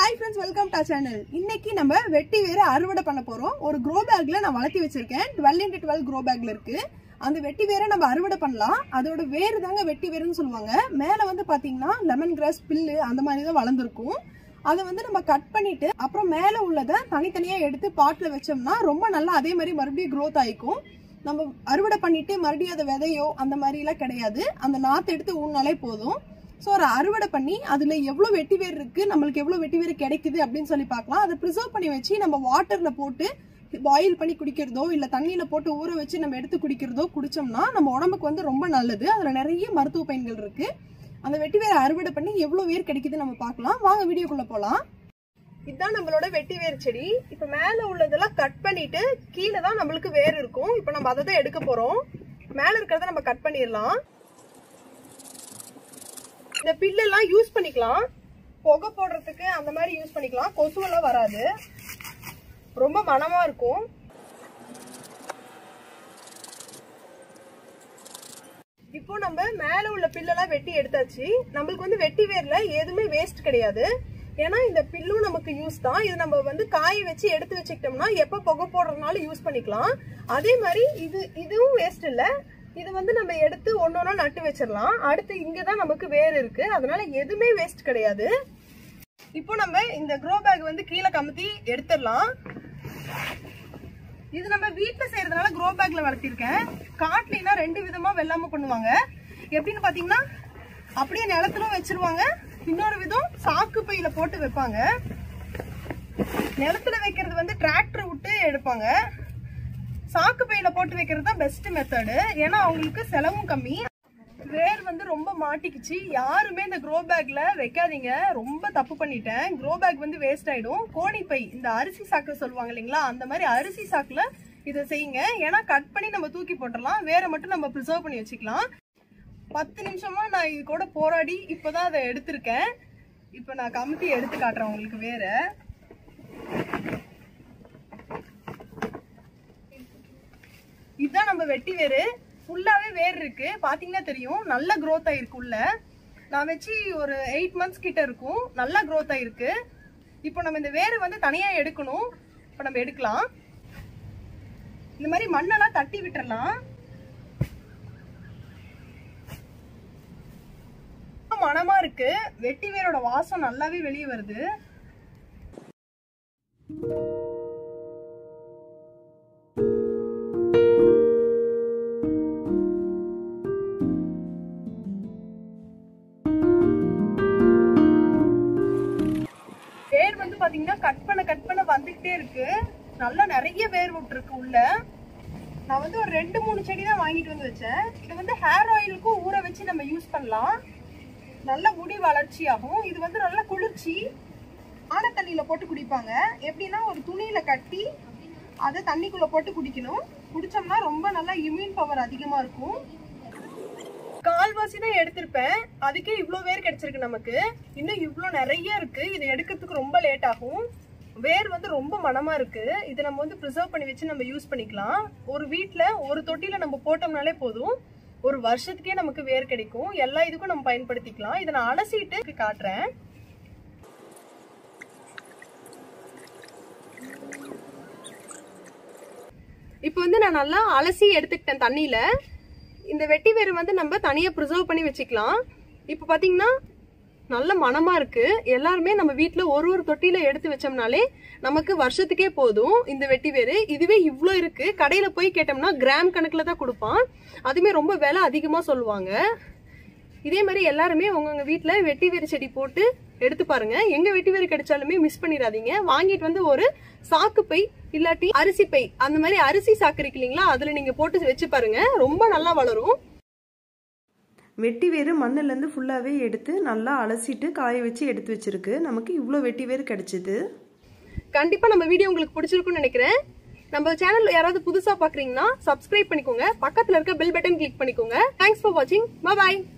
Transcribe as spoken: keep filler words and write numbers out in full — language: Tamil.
Hi friends, welcome to channel. இன்னைக்கு நம்ம வெட்டி வேற அறுவடை பண்ண போறோம். ஒரு க்ரோ பேக்ல நான் வளர்த்தி வச்சிருக்கேன். டுவெல் இன்டு டுவெல் க்ரோ பேக்ல இருக்கு. அந்த வெட்டி வேற நம்ம அறுவடை பண்ணலாம். அதோட வேறு தாங்க வெட்டி வேறுன்னு சொல்லுவாங்க. மேல வந்து பாத்தீங்கன்னா லெமன் கிராஸ், பில்லு அந்த மாதிரி தான் வளர்ந்துருக்கும். அதை வந்து நம்ம கட் பண்ணிட்டு அப்புறம் மேல உள்ளதை தனித்தனியா எடுத்து பாட்ல வச்சோம்னா ரொம்ப நல்லா அதே மாதிரி மறுபடியும் க்ரோத் ஆயிக்கும். நம்ம அறுவடை பண்ணிட்டு மறுபடியும் அதை விதையோ அந்த மாதிரி எல்லாம் கிடையாது. அந்த நாத்து எடுத்து ஊனாலே போதும். ஸோ ஒரு அறுவடை பண்ணி அதுல எவ்வளவு வெட்டி வேர் இருக்கு, நம்மளுக்கு எவ்வளவு வெட்டி வேர் கிடைக்குது அப்படின்னு சொல்லி பார்க்கலாம். அதை ப்ரிசர்வ் பண்ணி வச்சு நம்ம வாட்டர்ல போட்டு பாயில் பண்ணி குடிக்கிறதோ இல்ல தண்ணியில போட்டு ஊற வச்சு நம்ம எடுத்து குடிக்கிறதோ குடிச்சோம்னா நம்ம உடம்புக்கு வந்து ரொம்ப நல்லது. அதுல நிறைய மருத்துவ பயன்கள் இருக்கு. அந்த வெட்டி வேர் அறுவடை பண்ணி எவ்வளவு வேர் கிடைக்குது நம்ம பார்க்கலாம். வாங்க வீடியோக்குள்ள போலாம். இதுதான் நம்மளோட வெட்டி வேர் செடி. இப்ப மேல உள்ளதெல்லாம் கட் பண்ணிட்டு கீழே தான் நம்மளுக்கு வேர் இருக்கும். இப்ப நம்ம அதை தான் எடுக்க போறோம். மேல இருக்கிறத நம்ம கட் பண்ணிடலாம். இந்த பில்லெல்லாம் யூஸ் பண்ணிக்கலாம், புகை போடுறதுக்கு அந்த மாதிரி யூஸ் பண்ணிக்கலாம். கொசுவெல்லாம் வராது, ரொம்ப மனமா இருக்கும். இப்போ நம்ம மேல உள்ள பில்லெல்லாம் வெட்டி எடுத்தாச்சு. நம்மளுக்கு வந்து வெட்டி வேர்ல எதுவுமே வேஸ்ட் கிடையாது. ஏன்னா இந்த பில்லும் நமக்கு யூஸ் தான். இது நம்ம வந்து காய வச்சு எடுத்து வச்சுக்கிட்டோம்னா எப்ப புகை போடுறதுனால யூஸ் பண்ணிக்கலாம். அதே மாதிரி இது இதுவும் வேஸ்ட் இல்ல. இது வந்து நம்ம எடுத்து ஒன்னொன்னா நட்டு வச்சிடலாம். அடுத்து இங்கதான் நமக்கு வேர் இருக்கு, அதனால எதுவுமே வேஸ்ட் கிடையாது. இப்போ நம்ம இந்த க்ரோ பேக் வந்து கீழே கமுத்தி எடுத்துடலாம். இது நம்ம வீட்டுல செய்யறதுனால க்ரோ பேக்ல வளர்த்திருக்கேன். காட்டுலனா ரெண்டு விதமா வெள்ளாம பண்ணுவாங்க. எப்படின்னு பாத்தீங்கன்னா அப்படியே நிலத்திலும் வச்சிருவாங்க. இன்னொரு விதம் சாக்கு பையில போட்டு வைப்பாங்க. நிலத்துல வைக்கிறது வந்து டிராக்டர் விட்டு எடுப்பாங்க. சாக்கு பையில போட்டு வைக்கிறது தான் பெஸ்ட் மெத்தடு. ஏன்னா அவங்களுக்கு செலவும் கம்மி. வேர் வந்து ரொம்ப மாட்டிக்குச்சு. யாருமே இந்த க்ரோ பேக்ல வைக்காதீங்க, ரொம்ப தப்பு பண்ணிட்டேன். க்ரோ பேக் வந்து வேஸ்ட் ஆயிடும். கோணி பை, இந்த அரிசி சாக்கு சொல்லுவாங்க இல்லைங்களா, அந்த மாதிரி அரிசி சாக்குல இதை செய்யுங்க. ஏன்னா கட் பண்ணி நம்ம தூக்கி போட்டுடலாம், வேரை மட்டும் நம்ம ப்ரிசர்வ் பண்ணி வச்சுக்கலாம். பத்து நிமிஷமா நான் இது கூட போராடி இப்பதான் அதை எடுத்திருக்கேன். இப்ப நான் கமுத்தி எடுத்து காட்டுறேன் உங்களுக்கு. வேற இதுதான் நம்ம வெட்டி வேறு. ஃபுல்லாவே வேர் இருக்கு, பாத்தீங்கன்னா தெரியும். நல்ல க்ரோத் ஆயிருக்கு. உள்ள நான் வச்சு ஒரு எயிட் மந்த்ஸ் கிட்ட இருக்கும். நல்லா க்ரோத் ஆயிருக்கு. இப்போ நம்ம இந்த வேரை வந்து தனியா எடுக்கணும். இப்ப நம்ம எடுக்கலாம். இந்த மாதிரி மண்ணெல்லாம் தட்டி விட்டுறலாம். மனமா இருக்கு. வெட்டி வேரோட வாசம் நல்லாவே வெளியே வருது. வேர் வந்து பாத்தீங்கன்னா கட் பண்ண கட் பண்ண வந்துகிட்டே இருக்கு. நல்லா நிறைய வேர் விட்டு இருக்கு உள்ள. நான் வந்து ஒரு ரெண்டு மூணு செடி தான் வாங்கிட்டு வந்து வச்சேன். இது வந்து ஹேர் ஆயிலுக்கும் ஊற வச்சு நம்ம யூஸ் பண்ணலாம். நல்ல முடி வளர்ச்சி ஆகும். இது வந்து நல்ல குளிர்ச்சி. ஆன தண்ணியில போட்டு குடிப்பாங்க. எப்படின்னா ஒரு துணியில கட்டி அதை தண்ணிக்குள்ள போட்டு குடிக்கணும். குடிச்சோம்னா ரொம்ப நல்லா இம்யூன் பவர் அதிகமா இருக்கும். கால்வாசி தான் எடுத்திருப்பேன், அதுக்கே இவ்வளவு வேர் கிடைச்சிருக்கு நமக்கு. இன்னும் இவ்வளவு நிறைய இருக்கு. இதை எடுக்கிறதுக்கு ரொம்ப லேட் ஆகும். வேர் வந்து ரொம்ப மனமா இருக்கு. இதை நம்ம வந்து ப்ரிசர்வ் பண்ணி வச்சு நம்ம யூஸ் பண்ணிக்கலாம். ஒரு வீட்டுல ஒரு தொட்டியில நம்ம போட்டோம்னாலே போதும், ஒரு வருஷத்துக்கே நமக்கு வேர் கிடைக்கும். எல்லா இதுக்கும் நம்ம பயன்படுத்திக்கலாம். இதை நான் அலசிட்டு காட்டுறேன். இப்போ வந்து நான் நல்லா அலசி எடுத்துக்கிட்டேன் தண்ணியில. இந்த வெட்டி வேர் வந்து நம்ம தனியா ப்ரிசர்வ் பண்ணி வச்சுக்கலாம். இப்போ பாத்தீங்கன்னா நல்ல மனமா இருக்கு. எல்லாருமே நம்ம வீட்டுல ஒரு ஒரு தொட்டியில எடுத்து வச்சோம்னாலே நமக்கு வருஷத்துக்கே போதும் இந்த வெட்டி வேறு. இதுவே இவ்வளோ இருக்கு. கடையில போய் கேட்டோம்னா கிராம் கணக்குல தான் கொடுப்பான். அதுமே ரொம்ப விலை அதிகமா சொல்லுவாங்க. இதே மாதிரி எல்லாருமே உங்க வீட்டுல வெட்டி வேறு செடி போட்டு எடுத்து பாருங்க. எங்க வெட்டி வேறு கிடைச்சாலுமே மிஸ் பண்ணிடாதீங்க. வாங்கிட்டு வந்து ஒரு சாக்கு பை இல்லாட்டி அரிசி பை, அந்த மாதிரி அரிசி சாக்கு இருக்கு இல்லைங்களா, அதுல நீங்க போட்டு வச்சு பாருங்க, ரொம்ப நல்லா வளரும். வெட்டி வேறு மண்ணிலேருந்து ஃபுல்லாகவே எடுத்து நல்லா அலசிட்டு காய வச்சு எடுத்து வச்சிருக்கு. நமக்கு இவ்வளோ வெட்டி வேறு கிடைச்சிது. கண்டிப்பா நம்ம வீடியோ உங்களுக்கு பிடிச்சிருக்கும்னு நினைக்கிறேன். நம்ம சேனல் யாராவது புதுசா பாக்குறீங்கன்னா சப்ஸ்கிரைப் பண்ணிக்கோங்க. பக்கத்துல இருக்க பெல் பட்டன் கிளிக் பண்ணிக்கோங்க. தேங்க்ஸ் ஃபார் வாட்சிங். பை பாய்.